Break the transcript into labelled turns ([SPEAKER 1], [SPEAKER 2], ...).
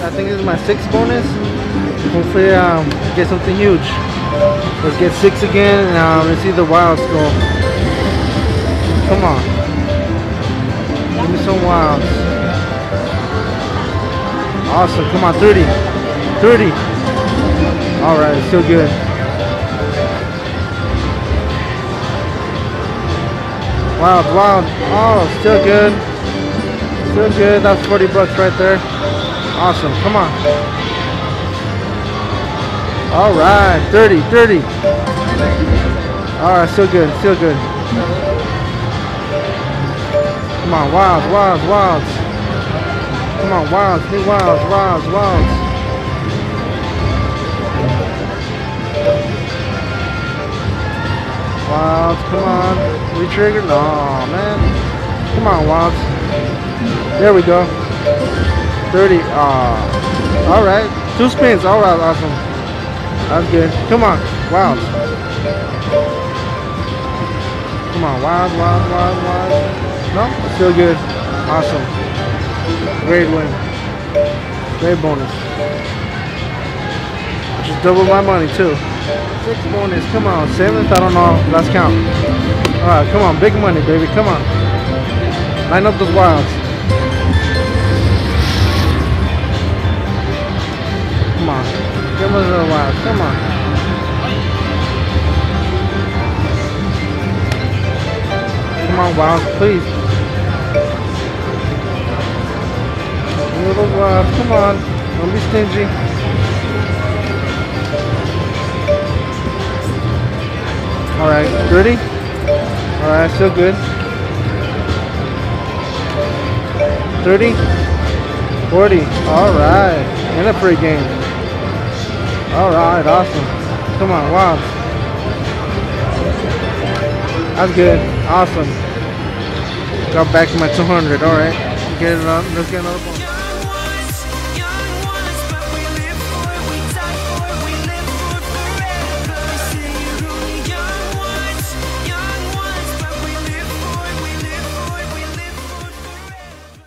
[SPEAKER 1] I think this is my 6th bonus. Hopefully get something huge. Let's get 6 again and let's see the wilds go. Come on. Give me some wilds. Awesome. Come on, 30. 30. Alright, still good. Wild, wild. Oh, still good. Still good. That's 40 bucks right there. Awesome. Come on. Alright, 30, 30. Alright, still good, still good. Come on, wilds, wilds, wilds. Come on, wilds, need wilds, wilds, wilds. Wilds, come on. Retrigger? No, man. Come on, wilds. There we go. 30. Alright. 2 spins. Alright, awesome. That's good. Come on. Wilds. Come on. Wild, wild, wild, wild. No? Still good. Awesome. Great win. Great bonus. Just double my money too. 6 bonus. Come on. 7th? I don't know. Let's count. Alright, come on. Big money, baby. Come on. Line up those wilds. Come on. Give us a wild. Come on. Come on, wild. Please. Give us those wilds. Come on. Don't be stingy. Alright. 30. Alright. Still good. 30. 40. Alright. And a free game. Alright, awesome. Come on, wow. That's good. Awesome. Got back to my 200. Alright. Let's get another bonus.